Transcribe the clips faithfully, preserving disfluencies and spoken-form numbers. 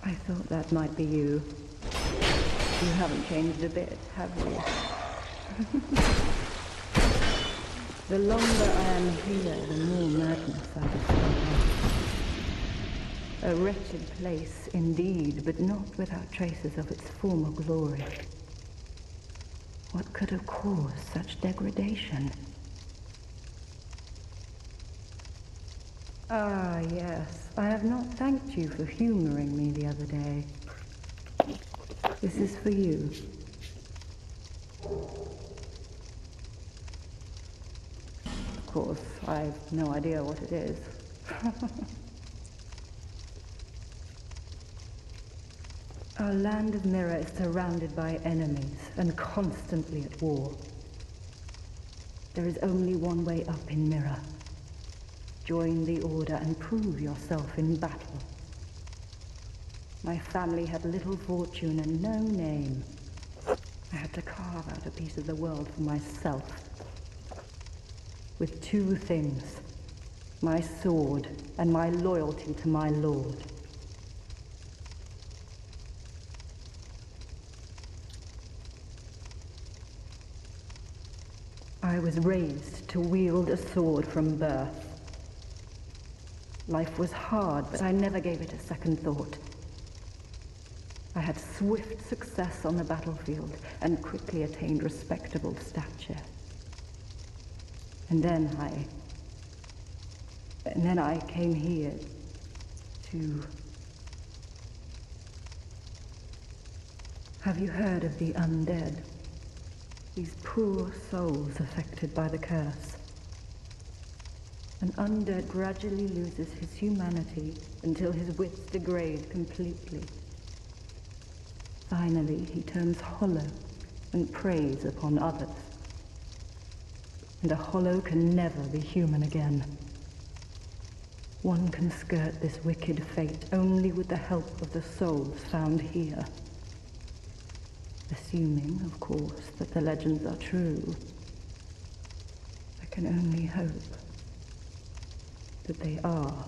I thought that might be you. You haven't changed a bit, have you? The longer I am here, the more madness I discover. A wretched place indeed, but not without traces of its former glory. What could have caused such degradation? Ah, yes. I have not thanked you for humoring me the other day. This is for you. Of course, I've no idea what it is. Our land of Mirror is surrounded by enemies and constantly at war. There is only one way up in Mirror. Join the Order and prove yourself in battle. My family had little fortune and no name. I had to carve out a piece of the world for myself. With two things, my sword and my loyalty to my lord. I was raised to wield a sword from birth. Life was hard, but I never gave it a second thought. I had swift success on the battlefield and quickly attained respectable stature. And then I... And then I came here to... Have you heard of the undead? These poor souls affected by the curse. An undead gradually loses his humanity until his wits degrade completely. Finally, he turns hollow and preys upon others. And a hollow can never be human again. One can skirt this wicked fate only with the help of the souls found here. Assuming, of course, that the legends are true. I can only hope that they are.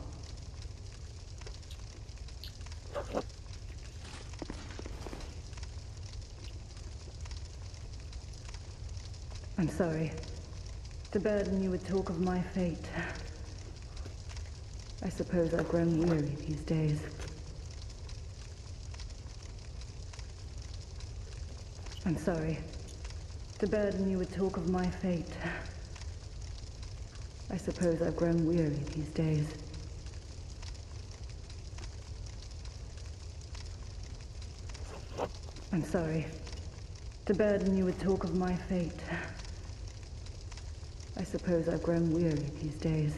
I'm sorry to burden you with talk of my fate. I suppose I've grown weary these days. I'm sorry to burden you with talk of my fate. I suppose I've grown weary these days. I'm sorry to burden you with talk of my fate. I suppose I've grown weary these days.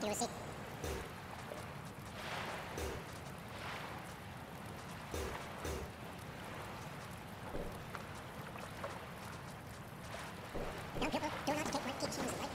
Tracking receipt. No, careful. Do not take my keys, right?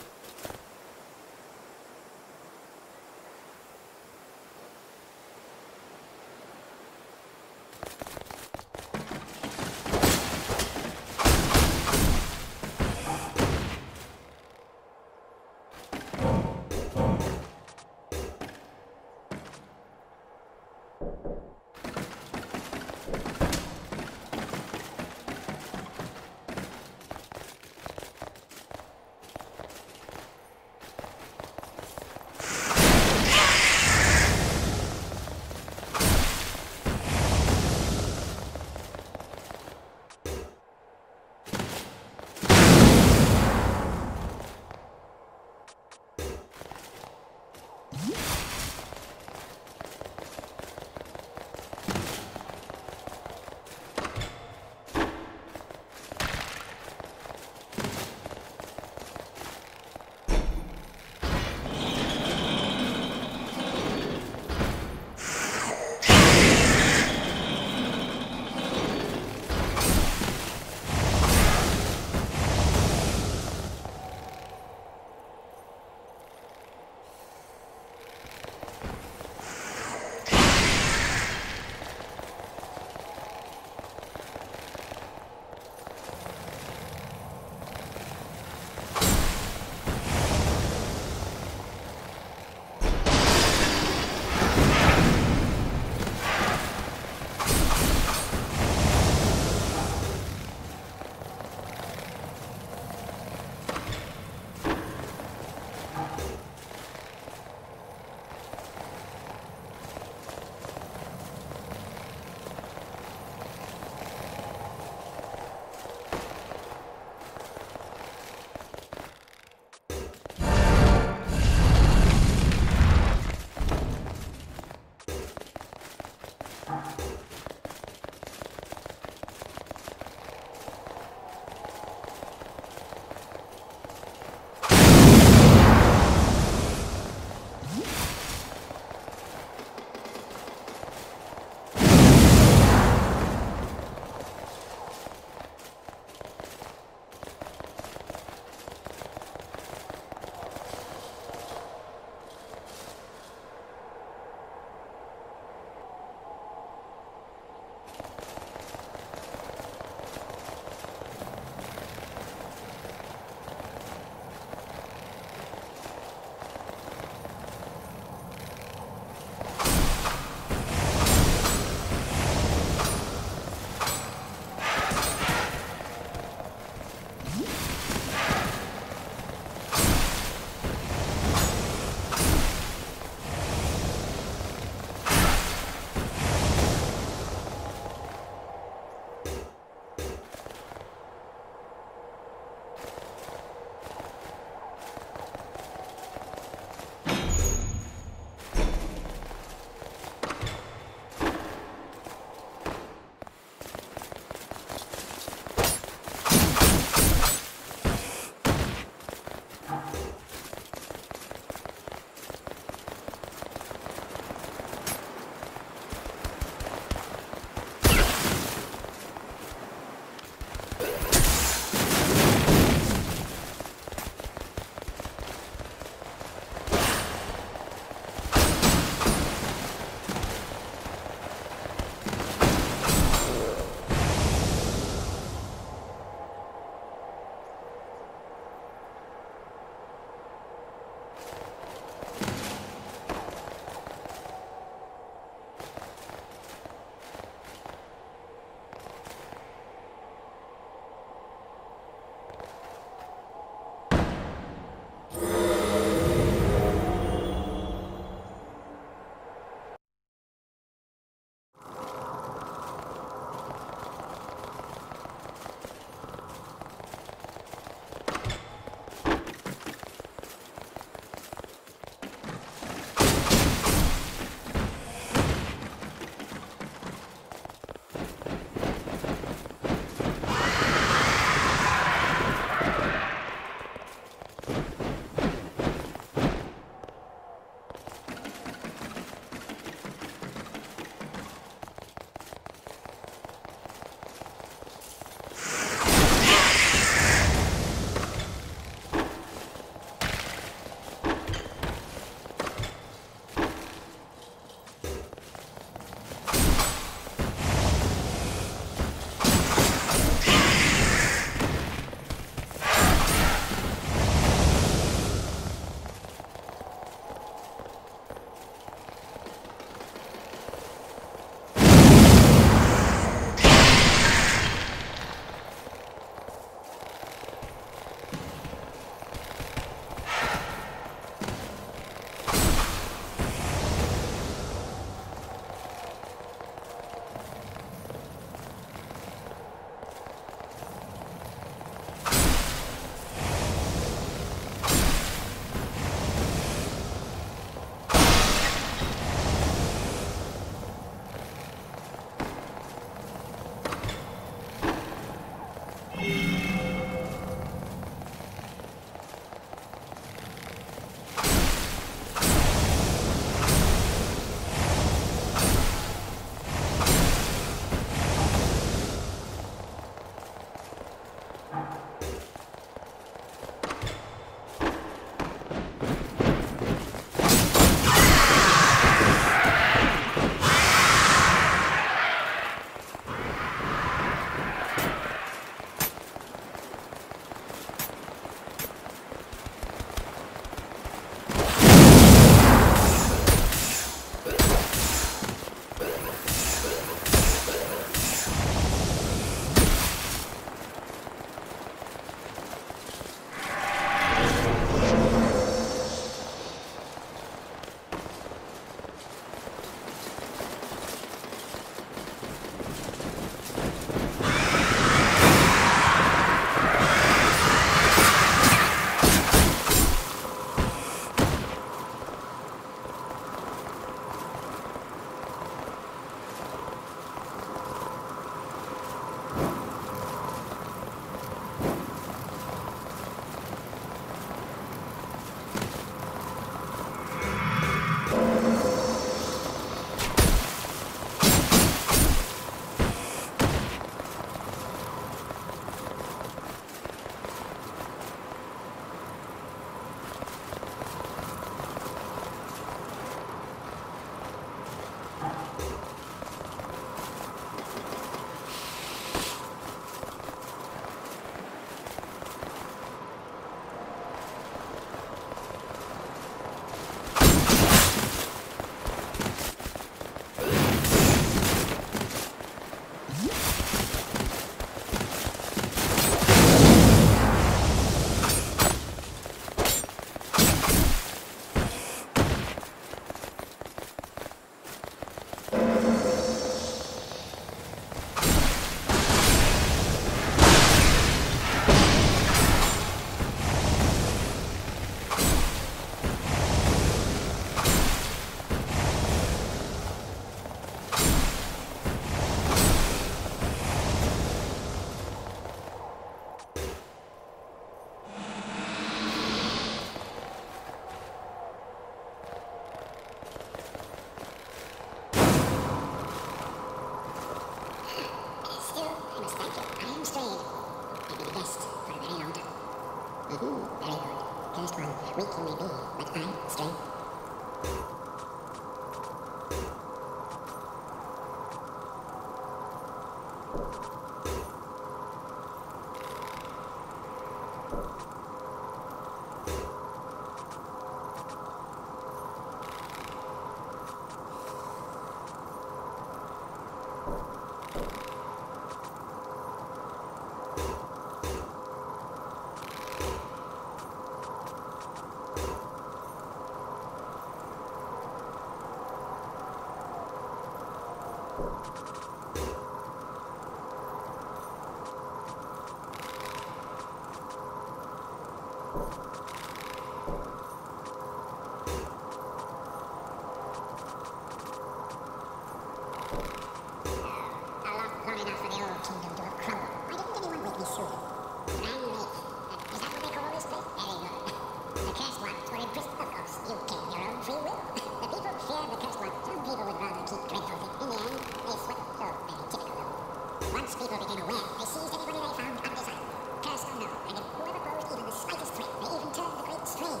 Long enough for the old kingdom to have crumbled. Why didn't anyone wake me sooner? Grand Lake. Uh, is that what they call this place? Very good. The cursed ones were imprisoned. Of course, you came of your own free will. The people fear the cursed ones. Some people would rather keep dreadful things. In the end, they sweat. So, very typical though. Once people became aware, they seized anybody they found undesirable. Cursed or no, and if whoever posed even the slightest threat, they even turned the great strain.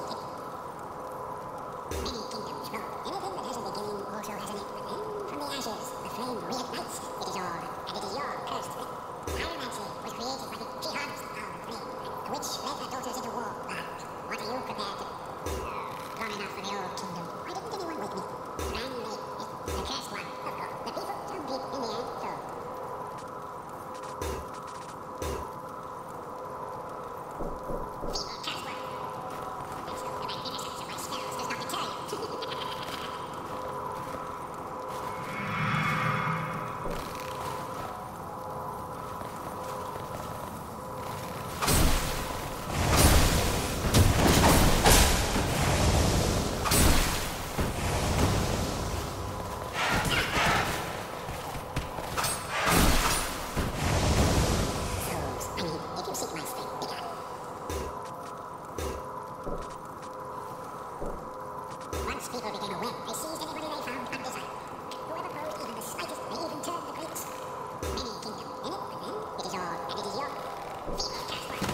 Many kingdoms grow. Anything that has a beginning also has an end. But then, from the ashes, the flame reignites. It is all, and it is your cursed thing. Pyromancy was created by the jihadists of our flame. The witch led her daughters into war. But what are you prepared to... Long enough for the old kingdom. Why didn't anyone wake me? Grand Lake. The cursed one, of course. The people, some people, in the end, so... People, cursed one. That's the magnificence of my spells does not deter you. Once people became aware, they seized anybody they found undesirable. Whoever posed even the slightest, they even turned the great strain. Many kingdoms in it, but then it is all, and it is your feeble cast one.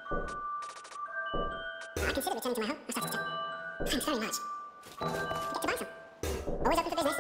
I consider returning to my home. I'll start to Thanks very much. Get to buy some. Always open for business.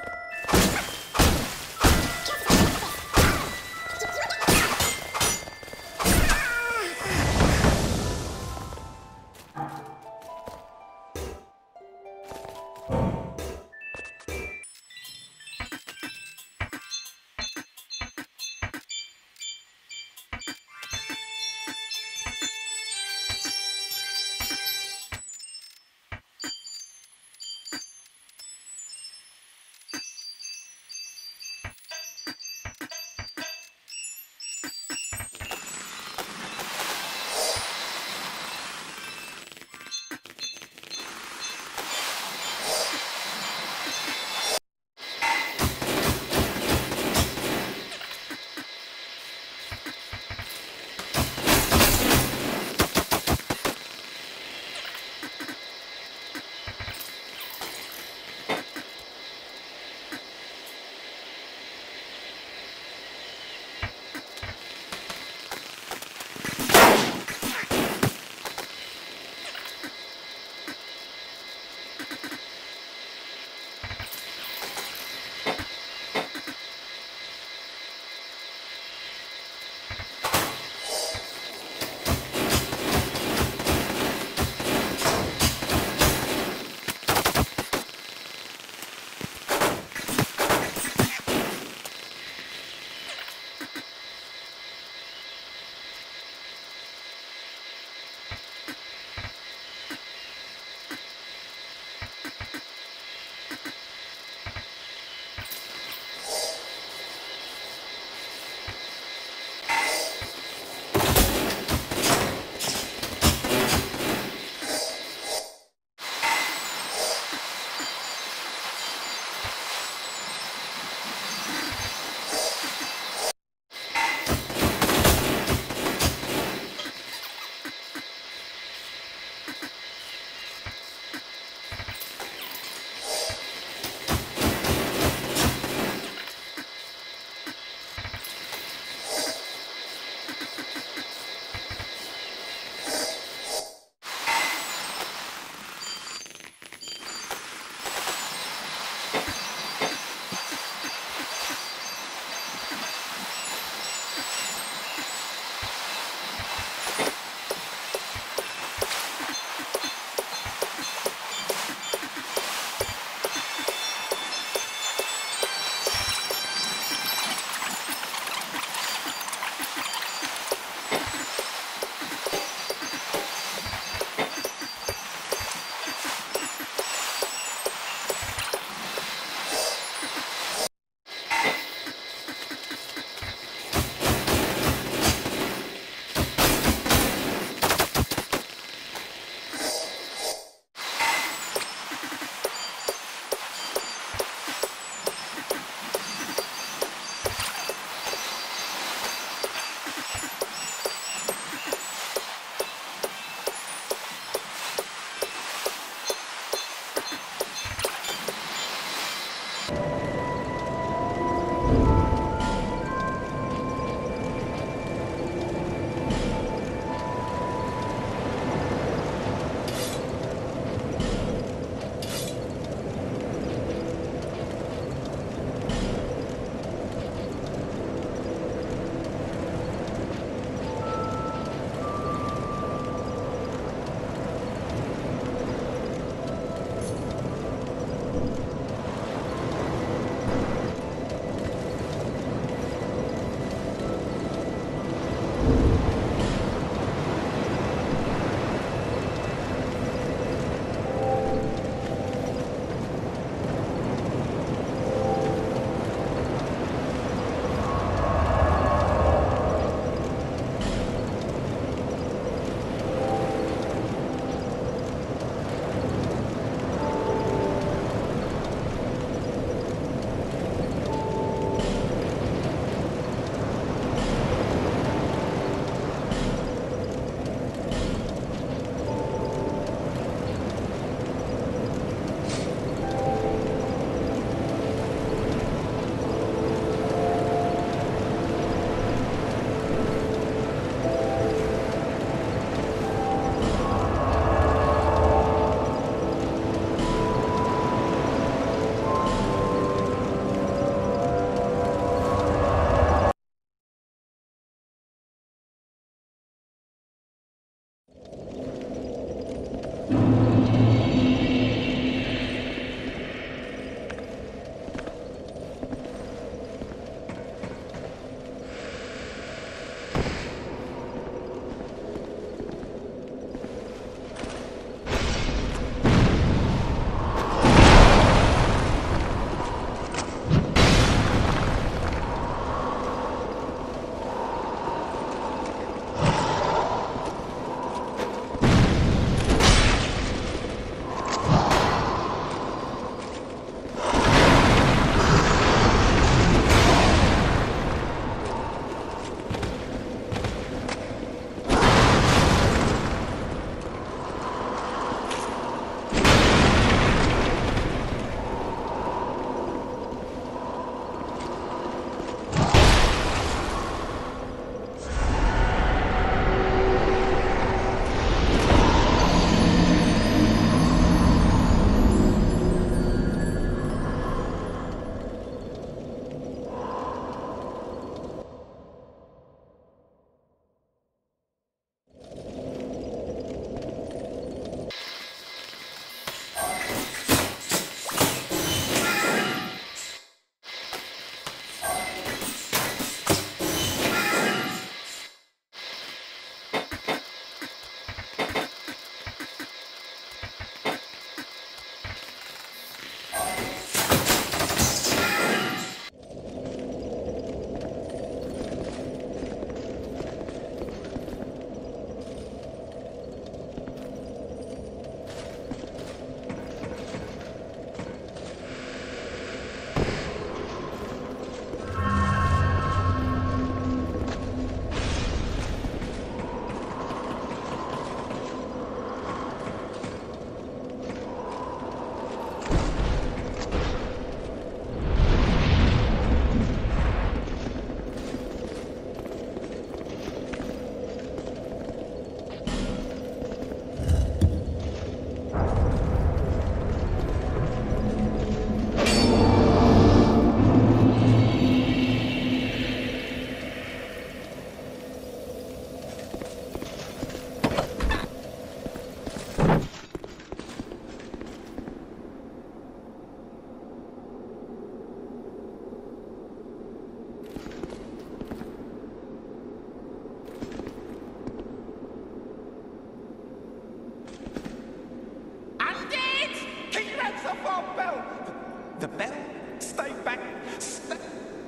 our bell. The, the bell. Stay back. Stay.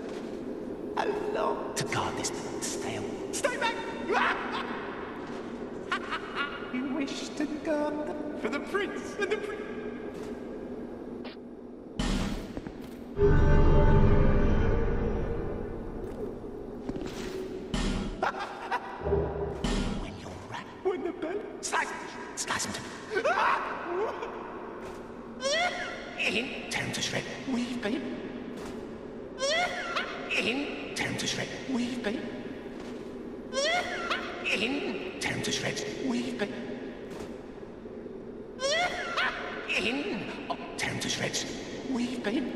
Along to guard this. Stay on. Stay back. You wish to guard them for the prince and the prince. When you're right, when the bell slice, slice him to. In, tear him to shred. We've been. In, tear him to shred. We've been. In, tear him to shreds. We've been. In, oh, tear him to shreds. We've been.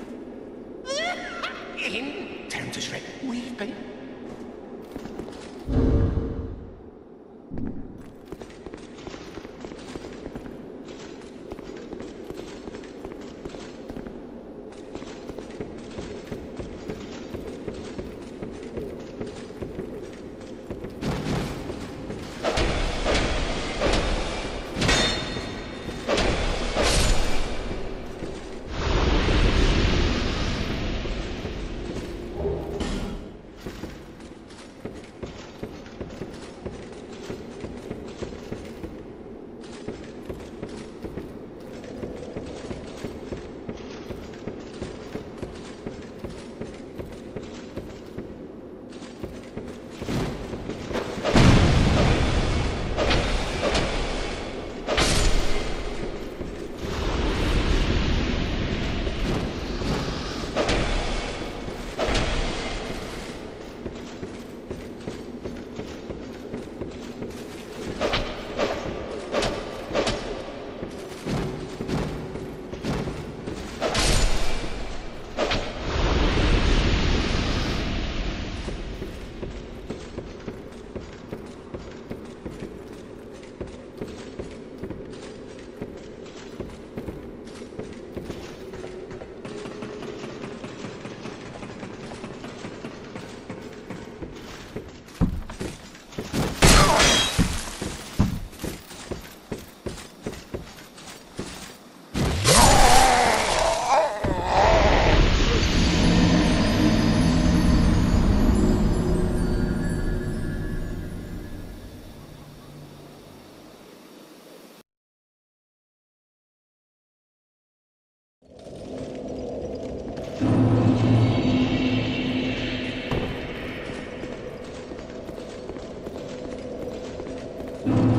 In, tear him to shreds. We've been. You